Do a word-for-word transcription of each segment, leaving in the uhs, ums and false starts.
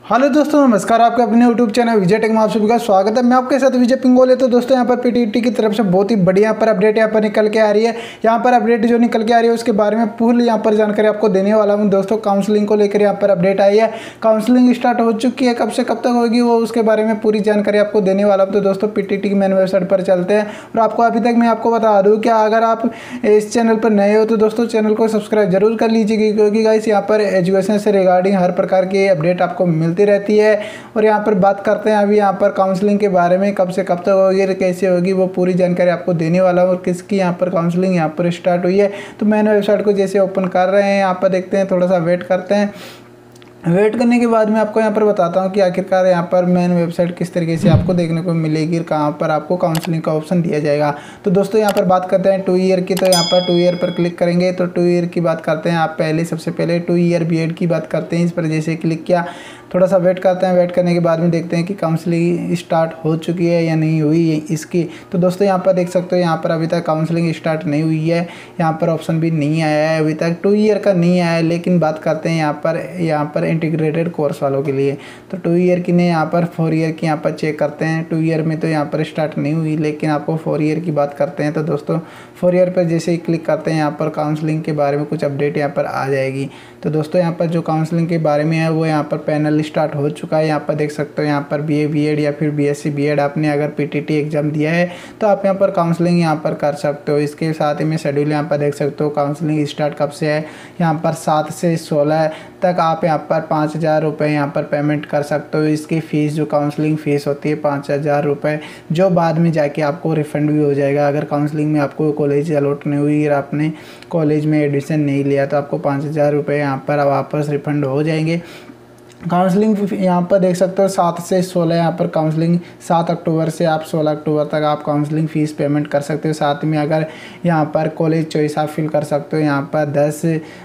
Hello दोस्तों, नमस्कार। आपके अपने यूट्यूब चैनल विजय टेक में आप सभी का स्वागत है। मैं आपके साथ विजय पिंगोले। तो दोस्तों यहाँ पर पीटीईटी की तरफ से बहुत ही बढ़िया यहाँ पर अपडेट यहाँ पर निकल के आ रही है। यहाँ पर अपडेट जो निकल के आ रही है उसके बारे में फुल यहाँ पर जानकारी आपको देने वाला हूँ दोस्तों। काउंसलिंग को लेकर यहाँ पर अपडेट आई है। काउंसलिंग स्टार्ट हो चुकी है, कब से कब तक होगी वो उसके बारे में पूरी जानकारी आपको देने वाला हूँ। तो दोस्तों पीटीईटी की मेन वेबसाइट पर चलते हैं और आपको अभी तक मैं आपको बता दूँ कि अगर आप इस चैनल पर नए हो तो दोस्तों चैनल को सब्सक्राइब जरूर कर लीजिए, क्योंकि गाइस यहाँ पर एजुकेशन से रिगार्डिंग हर प्रकार की अपडेट आपको मिलती रहती है। और यहाँ पर बात करते हैं अभी यहाँ पर काउंसलिंग के बारे में, कब से कब तक होगी, कैसे होगी, वो पूरी जानकारी आपको देने वाला हूँ। और किसकी यहाँ पर काउंसलिंग यहाँ पर स्टार्ट हुई है। तो मैंने वेबसाइट को जैसे ओपन कर रहे हैं, यहाँ पर देखते हैं, थोड़ा सा वेट करते हैं। वेट करने के बाद मैं आपको यहाँ पर बताता हूँ कि आखिरकार यहाँ पर मेन वेबसाइट किस तरीके से आपको देखने को मिलेगी, कहाँ पर आपको काउंसलिंग का ऑप्शन दिया जाएगा। तो दोस्तों यहाँ पर बात करते हैं टू ईयर की। तो यहाँ पर टू ईयर पर क्लिक करेंगे तो टू ईयर की बात करते हैं। आप पहले सबसे पहले टू ईयर बीएड की बात करते हैं। इस पर जैसे क्लिक किया, थोड़ा सा वेट करते हैं। वेट करने के बाद में देखते हैं कि काउंसलिंग स्टार्ट हो चुकी है या नहीं हुई है इसकी। तो दोस्तों यहाँ पर देख सकते हो, यहाँ पर अभी तक काउंसलिंग स्टार्ट नहीं हुई है। यहाँ पर ऑप्शन भी नहीं आया है अभी तक, टू ईयर का नहीं आया है। लेकिन बात करते हैं यहाँ पर यहाँ पर इंटीग्रेटेड कोर्स वालों के लिए। तो टू ईयर की नहीं, यहाँ पर फोर ईयर की यहाँ पर चेक करते हैं। टू ईयर में तो यहाँ पर स्टार्ट नहीं हुई, लेकिन आपको फोर ईयर की बात करते हैं। तो दोस्तों फोर ईयर पर जैसे ही क्लिक करते हैं, यहाँ पर काउंसलिंग के बारे में कुछ अपडेट यहाँ पर आ जाएगी। तो दोस्तों यहाँ पर जो काउंसलिंग के बारे में है वो यहाँ पर पैनल स्टार्ट हो चुका है। यहाँ पर देख सकते हो, यहाँ पर बीए बीएड या फिर बीएससी बीएड आपने अगर पीटीटी एग्जाम दिया है तो आप यहाँ पर काउंसलिंग यहाँ पर कर सकते हो। इसके साथ ही में शेड्यूल यहाँ पर देख सकते हो, काउंसलिंग स्टार्ट कब से है। यहाँ पर सात से सोलह तक आप यहाँ पर पाँच हज़ार रुपये यहाँ पर पेमेंट कर सकते हो। इसकी फ़ीस जो काउंसलिंग फ़ीस होती है पाँच हज़ार रुपये, जो बाद में जाके आपको रिफ़ंड भी हो जाएगा। अगर काउंसलिंग में आपको कॉलेज अलॉट नहीं हुई और आपने कॉलेज में एडमिशन नहीं लिया तो आपको पाँच हज़ार रुपये यहाँ पर वापस रिफ़ंड हो जाएंगे। काउंसलिंग यहाँ पर देख सकते हो सात से सोलह, यहाँ पर काउंसलिंग सात अक्टूबर से आप सोलह अक्टूबर तक आप काउंसलिंग फ़ीस पेमेंट कर सकते हो। साथ में अगर यहाँ पर कॉलेज चॉइस आप फिल कर सकते हो। यहाँ पर दस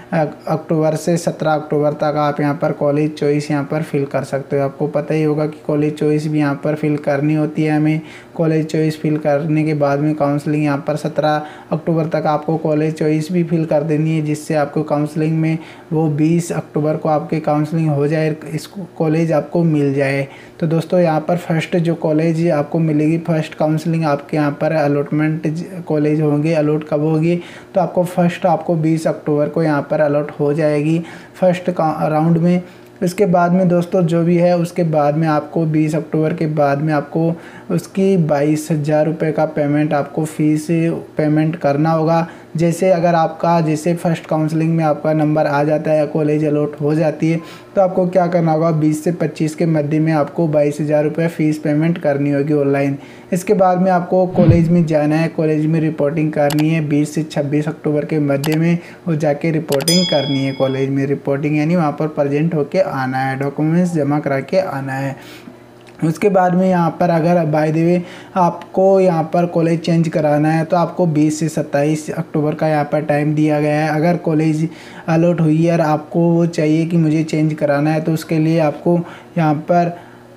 अक्टूबर से सत्रह अक्टूबर तक आप यहाँ पर कॉलेज चॉइस यहाँ पर फिल कर सकते हो। आपको पता ही होगा कि कॉलेज चॉइस भी यहाँ पर फिल करनी होती है हमें। कॉलेज चॉइस फिल करने के बाद में काउंसलिंग यहाँ पर सत्रह अक्टूबर तक आपको कॉलेज चॉइस भी फिल कर देनी है, जिससे आपको काउंसलिंग में वो बीस अक्टूबर को आपकी काउंसलिंग हो जाए, इस कॉलेज आपको मिल जाए। तो दोस्तों यहाँ पर फर्स्ट जो कॉलेज आपको मिलेगी, फर्स्ट काउंसलिंग आपके यहाँ पर अलॉटमेंट कॉलेज होंगे। अलॉट कब होगी तो आपको फर्स्ट आपको बीस अक्टूबर को यहाँ पर अलॉट हो जाएगी फर्स्ट राउंड में। इसके बाद में दोस्तों जो भी है उसके बाद में आपको बीस अक्टूबर के बाद में आपको उसकी बाईस हज़ार रुपये का पेमेंट आपको फ़ीस पेमेंट करना होगा। जैसे अगर आपका जैसे फर्स्ट काउंसलिंग में आपका नंबर आ जाता है या कॉलेज अलॉट हो जाती है तो आपको क्या करना होगा, बीस से पच्चीस के मध्य में आपको बाईस हज़ार रुपये फ़ीस पेमेंट करनी होगी ऑनलाइन। इसके बाद में आपको कॉलेज में जाना है, कॉलेज में रिपोर्टिंग करनी है बीस से छब्बीस अक्टूबर के मध्य में, वो जाके रिपोर्टिंग करनी है कॉलेज में। रिपोर्टिंग यानी वहाँ पर प्रेजेंट होके आना है, डॉक्यूमेंट्स जमा करा के आना है। उसके बाद में यहाँ पर अगर बाय द वे आपको यहाँ पर कॉलेज चेंज कराना है तो आपको बीस से सत्ताईस अक्टूबर का यहाँ पर टाइम दिया गया है। अगर कॉलेज अलॉट हुई है और आपको वो चाहिए कि मुझे चेंज कराना है तो उसके लिए आपको यहाँ पर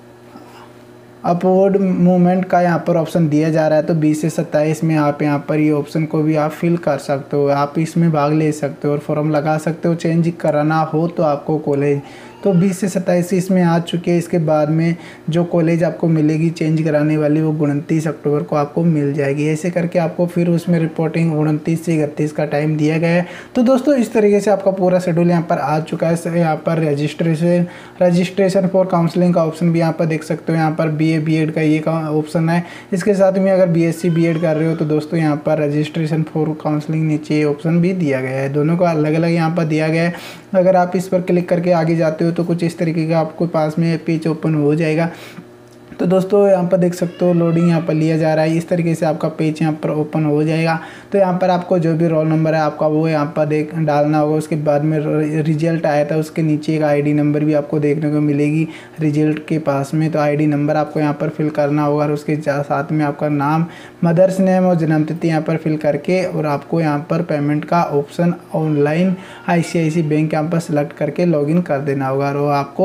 अपवर्ड मूवमेंट का यहाँ पर ऑप्शन दिया जा रहा है। तो बीस से सत्ताईस में आप यहाँ पर ये ऑप्शन को भी आप फिल कर सकते हो, आप इसमें भाग ले सकते हो और फॉर्म लगा सकते हो चेंज कराना हो तो आपको कॉलेज। तो बीस से सत्ताईस इसमें आ चुके हैं। इसके बाद में जो कॉलेज आपको मिलेगी चेंज कराने वाली वो उनतीस अक्टूबर को आपको मिल जाएगी। ऐसे करके आपको फिर उसमें रिपोर्टिंग उनतीस से इकतीस का टाइम दिया गया है। तो दोस्तों इस तरीके से आपका पूरा शेड्यूल यहाँ पर आ चुका है। यहाँ पर रजिस्ट्रेशन रजिस्ट्रेशन फॉर काउंसलिंग का ऑप्शन भी यहाँ पर देख सकते हो। यहाँ पर बी ए बी एड का ये ऑप्शन है। इसके साथ में अगर B S C B Ed कर रहे हो तो दोस्तों यहाँ पर रजिस्ट्रेशन फॉर काउंसलिंग नीचे ऑप्शन भी दिया गया है। दोनों का अलग अलग यहाँ पर दिया गया है। अगर आप इस पर क्लिक करके आगे जाते हो तो कुछ इस तरीके का आपको पास में पेज ओपन हो जाएगा। तो दोस्तों यहाँ पर देख सकते हो लोडिंग यहाँ पर लिया जा रहा है। इस तरीके से आपका पेज यहाँ पर ओपन हो जाएगा। तो यहाँ पर आपको जो भी रोल नंबर है आपका वो यहाँ पर देख डालना होगा। उसके बाद में रिजल्ट आया था उसके नीचे एक आईडी नंबर भी आपको देखने को मिलेगी रिजल्ट के पास में। तो आईडी नंबर आपको यहाँ पर फिल करना होगा और उसके साथ में आपका नाम, मदर्स नेम और जन्मतिथि यहाँ पर फिल करके और आपको यहाँ पर पेमेंट का option online I C I C bank यहाँ पर सेलेक्ट करके लॉगिन कर देना होगा। और आपको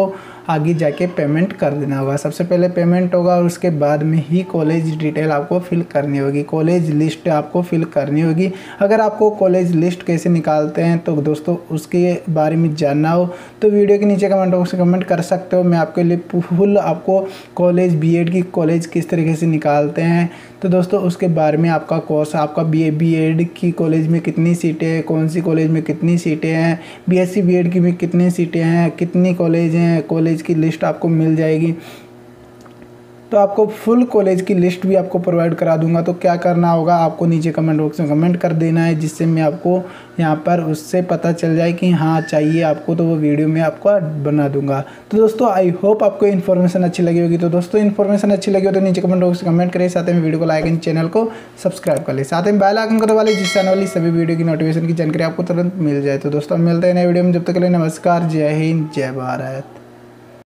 आगे जाके पेमेंट कर देना होगा। सबसे पहले पेमेंट होगा और उसके बाद में ही कॉलेज डिटेल आपको फिल करनी होगी, कॉलेज लिस्ट आपको फिल करनी होगी। अगर आपको कॉलेज लिस्ट कैसे निकालते हैं तो दोस्तों उसके बारे में जानना हो तो वीडियो के नीचे कमेंट बॉक्स में कमेंट कर सकते हो। मैं आपके लिए फुल आपको कॉलेज बीएड की कॉलेज किस तरीके से निकालते हैं तो दोस्तों उसके बारे में आपका कोर्स, आपका बी बीएड की कॉलेज में कितनी सीटें हैं, कौन सी कॉलेज में कितनी सीटें हैं, बीएससी बीएड की में कितनी सीटें हैं, कितनी कॉलेज हैं, कॉलेज की लिस्ट आपको मिल जाएगी। तो आपको फुल कॉलेज की लिस्ट भी आपको प्रोवाइड करा दूंगा। तो क्या करना होगा, आपको नीचे कमेंट बॉक्स में कमेंट कर देना है, जिससे मैं आपको यहाँ पर उससे पता चल जाए कि हाँ चाहिए आपको, तो वो वीडियो में आपको बना दूंगा। तो दोस्तों आई होप आपको इन्फॉर्मेशन अच्छी लगी होगी। तो दोस्तों इन्फॉर्मेशन अच्छी लगी हो तो नीचे कमेंट बॉक्स में कमेंट करें, साथ में वीडियो को लाइक एंड चैनल को सब्सक्राइब कर ले, साथ में बेल आइकन को दबा ले जिससे आने वाली सभी वीडियो की नोटिफिकेशन की जानकारी आपको तुरंत मिल जाए। तो दोस्तों मिलते हैं नए वीडियो में, जब तक के लिए नमस्कार, जय हिंद, जय भारत।